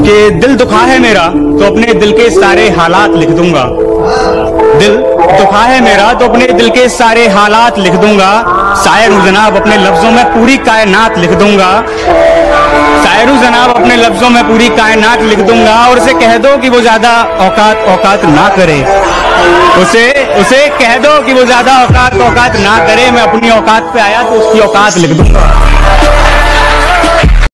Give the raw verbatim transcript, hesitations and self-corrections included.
कि दिल दुखा है मेरा तो अपने दिल के सारे हालात लिख दूंगा। दिल दुखा है मेरा तो अपने दिल के सारे हालात लिख दूंगा। शायर हूं जनाब, अपने लफ्जों में पूरी कायनात लिख दूंगा। शायर हूं जनाब, अपने लफ्जों में पूरी कायनात लिख दूंगा। और उसे कह दो कि वो ज्यादा औकात औकात ना करे। उसे उसे कह दो कि वो ज्यादा औकात औकात ना करे। मैं अपनी औकात पे आया तो उसकी औकात लिख दूंगा।